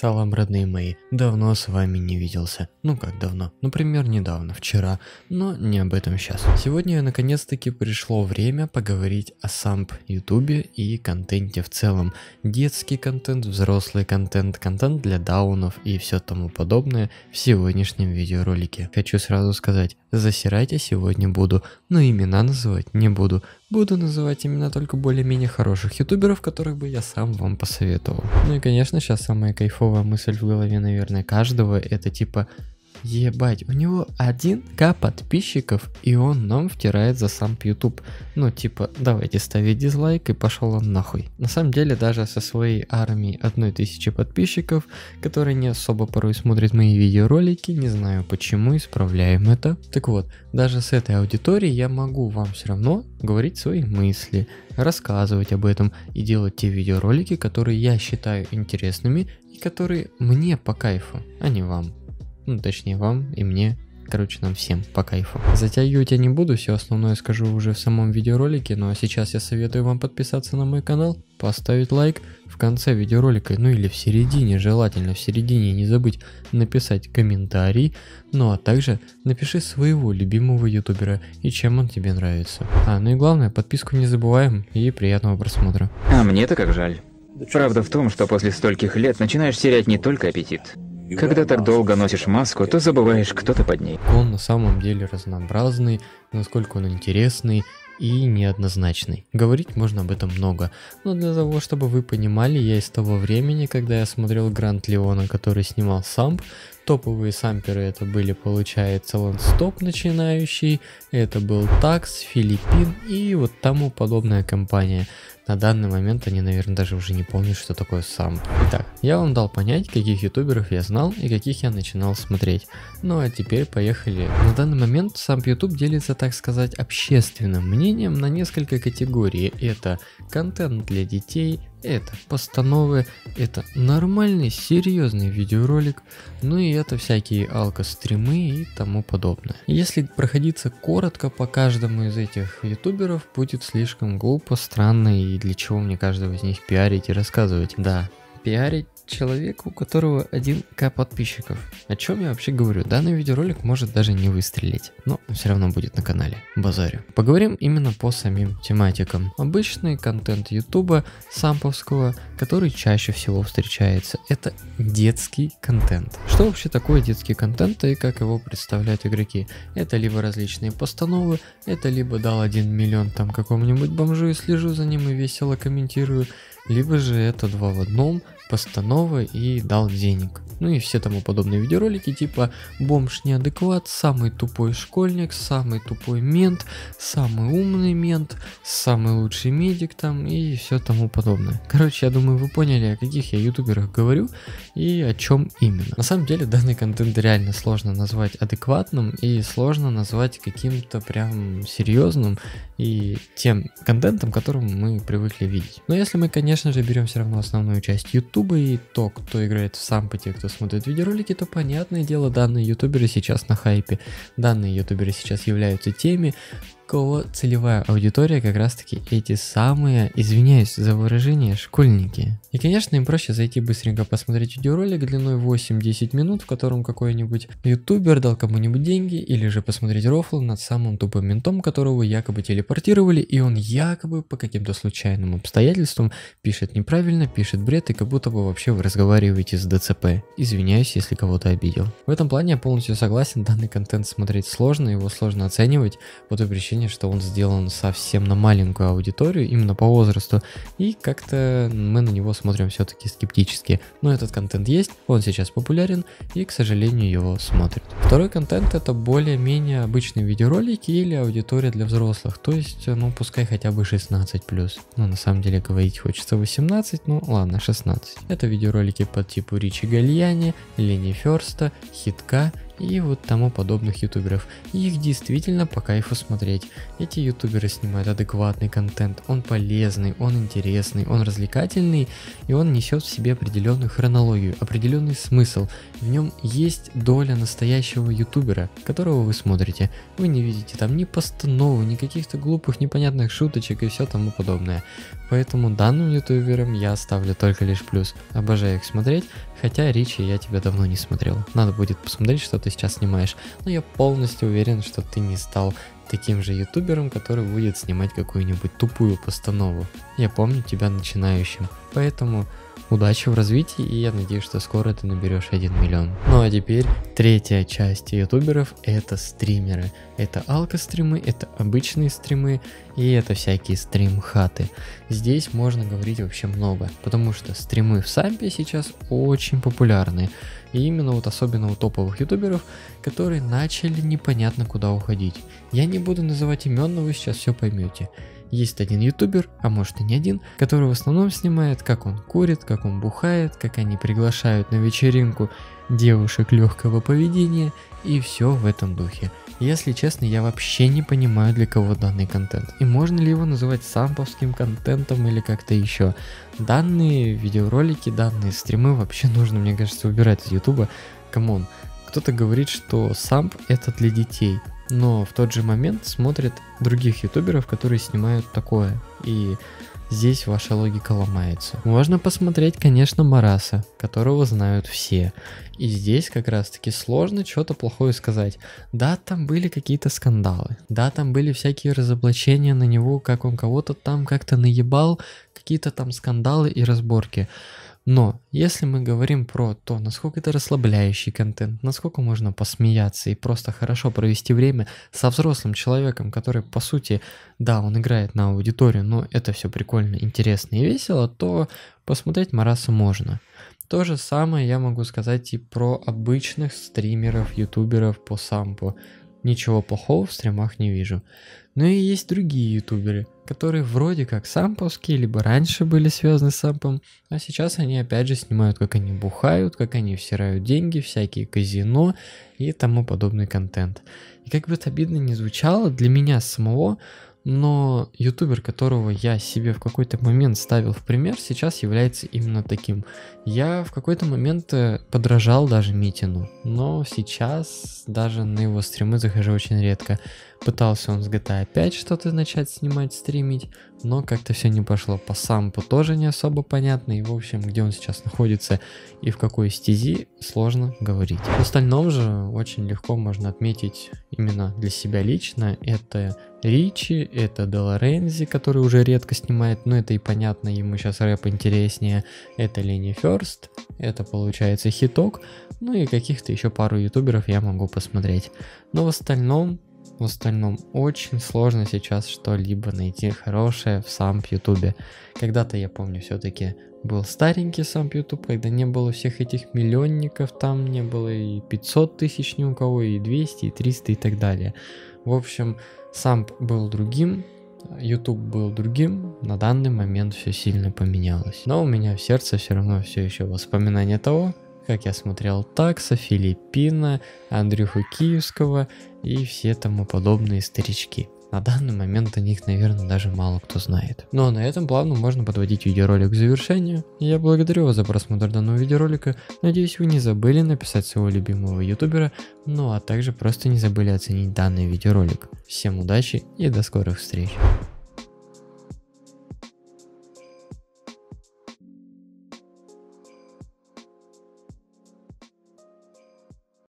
Салам, родные мои, давно с вами не виделся. Ну как давно? Например, недавно, вчера, но не об этом сейчас. Сегодня наконец-таки пришло время поговорить о самп ютубе и контенте в целом. Детский контент, взрослый контент, контент для даунов и все тому подобное в сегодняшнем видеоролике. Хочу сразу сказать, засирать я сегодня буду, но имена называть не буду. Буду называть именно только более-менее хороших ютуберов, которых бы я сам вам посоветовал. Ну и конечно, сейчас самая кайфовая мысль в голове, наверное, каждого, это типа: ебать, у него 1К подписчиков, и он нам втирает за сам YouTube. Ну типа, давайте ставить дизлайк, и пошел он нахуй. На самом деле, даже со своей армией 1000 подписчиков, которые не особо порой смотрят мои видеоролики, не знаю почему, исправляем это. Так вот, даже с этой аудиторией я могу вам все равно говорить свои мысли, рассказывать об этом и делать те видеоролики, которые я считаю интересными и которые мне по кайфу, а не вам. Ну, точнее, вам и мне, короче, нам всем по кайфу. Затягивать я не буду, все основное скажу уже в самом видеоролике, ну а сейчас я советую вам подписаться на мой канал, поставить лайк в конце видеоролика, ну или в середине, желательно в середине не забудь написать комментарий, ну а также напиши своего любимого ютубера и чем он тебе нравится. Ну и главное, подписку не забываем и приятного просмотра. А мне-то как жаль. Правда в том, что после стольких лет начинаешь терять не только аппетит. Когда так долго носишь маску, то забываешь, кто ты под ней. Он на самом деле разнообразный, насколько он интересный и неоднозначный. Говорить можно об этом много, но для того, чтобы вы понимали, я из того времени, когда я смотрел Гранд Леона, который снимал самп, топовые самперы это были, получается, Ланстоп начинающий, это был Такс, Филиппин и вот тому подобная компания. На данный момент они, наверное, даже уже не помнят, что такое самп. Итак, я вам дал понять, каких ютуберов я знал и каких я начинал смотреть. Ну а теперь поехали. На данный момент самп YouTube делится, так сказать, общественным мнением на несколько категорий. Это контент для детей, это постановы, это нормальный, серьезный видеоролик, ну и это всякие алко-стримы и тому подобное. Если проходиться коротко по каждому из этих ютуберов, будет слишком глупо, странно, и для чего мне каждого из них пиарить и рассказывать. Да, пиарить человека, у которого 1К подписчиков. О чем я вообще говорю? Данный видеоролик может даже не выстрелить, но все равно будет на канале. Базарю. Поговорим именно по самим тематикам. Обычный контент ютуба самповского, который чаще всего встречается, это детский контент. Что вообще такое детский контент и как его представляют игроки? Это либо различные постановы, это либо дал 1 миллион там какому-нибудь бомжу и слежу за ним и весело комментирую, либо же это 2 в 1, постанова и дал денег. Ну и все тому подобные видеоролики типа бомж неадекват, самый тупой школьник, самый тупой мент, самый умный мент, самый лучший медик там и все тому подобное. Короче, я думаю, вы поняли, о каких я ютуберах говорю и о чем именно. На самом деле данный контент реально сложно назвать адекватным и сложно назвать каким-то прям серьезным и тем контентом, которым мы привыкли видеть. Но если мы, конечно же, берем все равно основную часть ютуба и то, кто играет в сампы, те, кто смотрит видеоролики, то понятное дело, данные ютуберы сейчас на хайпе. Данные ютуберы сейчас являются теми, кого целевая аудитория как раз таки эти самые, извиняюсь за выражение, школьники. И конечно, им проще зайти быстренько посмотреть видеоролик длиной 8-10 минут, в котором какой-нибудь ютубер дал кому-нибудь деньги, или же посмотреть рофл над самым тупым ментом, которого якобы телепортировали, и он якобы по каким-то случайным обстоятельствам пишет неправильно, пишет бред, и как будто бы вообще вы разговариваете с ДЦП. Извиняюсь, если кого-то обидел. В этом плане я полностью согласен, данный контент смотреть сложно, его сложно оценивать по той причине, что он сделан совсем на маленькую аудиторию, именно по возрасту, и как-то мы на него смотрим все-таки скептически. Но этот контент есть, он сейчас популярен, и, к сожалению, его смотрят. Второй контент — это более-менее обычные видеоролики или аудитория для взрослых, то есть, ну, пускай хотя бы 16+. Но на самом деле говорить хочется 18, ну ладно, 16. Это видеоролики по типу Ричи Гальяни, Лени Ферста, Хитка и вот тому подобных ютуберов. И их действительно по кайфу смотреть. Эти ютуберы снимают адекватный контент, он полезный, он интересный, он развлекательный, и он несет в себе определенную хронологию, определенный смысл. В нем есть доля настоящего ютубера, которого вы смотрите. Вы не видите там ни постанов, ни каких-то глупых непонятных шуточек и все тому подобное. Поэтому данным ютуберам я ставлю только лишь плюс. Обожаю их смотреть, хотя Ричи я тебя давно не смотрел. Надо будет посмотреть, что ты сейчас снимаешь. Но я полностью уверен, что ты не стал таким же ютубером, который будет снимать какую-нибудь тупую постанову. Я помню тебя начинающим. Поэтому удачи в развитии, и я надеюсь, что скоро ты наберешь 1 миллион. Ну а теперь третья часть ютуберов — это стримеры. Это алко-стримы, это обычные стримы и это всякие стрим-хаты. Здесь можно говорить вообще много, потому что стримы в сампе сейчас очень популярны. И именно вот особенно у топовых ютуберов, которые начали непонятно куда уходить. Я не буду называть имен, но вы сейчас все поймете. Есть один ютубер, а может и не один, который в основном снимает, как он курит, как он бухает, как они приглашают на вечеринку девушек легкого поведения и все в этом духе. Если честно, я вообще не понимаю, для кого данный контент. И можно ли его называть самповским контентом или как-то еще. Данные видеоролики, данные стримы вообще нужно, мне кажется, убирать из ютуба. Камон, кто-то говорит, что самп это для детей. Но в тот же момент смотрят других ютуберов, которые снимают такое. И здесь ваша логика ломается. Можно посмотреть, конечно, Мараса, которого знают все. И здесь как раз таки сложно что-то плохое сказать. Да, там были какие-то скандалы. Да, там были всякие разоблачения на него, как он кого-то там как-то наебал. Какие-то там скандалы и разборки. Но если мы говорим про то, насколько это расслабляющий контент, насколько можно посмеяться и просто хорошо провести время со взрослым человеком, который по сути, да, он играет на аудиторию, но это все прикольно, интересно и весело, то посмотреть Мараса можно. То же самое я могу сказать и про обычных стримеров, ютуберов по сампу. Ничего плохого в стримах не вижу. Но и есть другие ютуберы, которые вроде как самповские, либо раньше были связаны с сампом, а сейчас они опять же снимают, как они бухают, как они всирают деньги, всякие казино и тому подобный контент. И как бы это обидно не звучало для меня самого, но ютубер, которого я себе в какой-то момент ставил в пример, сейчас является именно таким. Я в какой-то момент подражал даже Митину, но сейчас даже на его стримы захожу очень редко. Пытался он с GTA 5 что-то начать снимать, стримить, но как-то все не пошло. По сампу тоже не особо понятно, и в общем, где он сейчас находится и в какой стези, сложно говорить. В остальном же очень легко можно отметить именно для себя лично. Это Ричи, это Делорензи, который уже редко снимает, но это и понятно, ему сейчас рэп интереснее. Это Лени Ферст, это получается Хиток, ну и каких-то еще пару ютуберов я могу посмотреть. Но в остальном очень сложно сейчас что-либо найти хорошее в самп ютубе. Когда-то, я помню, все-таки был старенький самп ютуб, когда не было всех этих миллионников, там не было и 500 тысяч ни у кого, и 200, и 300 и так далее. В общем, самп был другим, YouTube был другим, на данный момент все сильно поменялось. Но у меня в сердце все равно все еще воспоминания того, как я смотрел Такса, Филиппина, Андрюху Киевского и все тому подобные старички. На данный момент о них, наверное, даже мало кто знает. Ну а на этом плавно можно подводить видеоролик к завершению. Я благодарю вас за просмотр данного видеоролика. Надеюсь, вы не забыли написать своего любимого ютубера, ну а также просто не забыли оценить данный видеоролик. Всем удачи и до скорых встреч.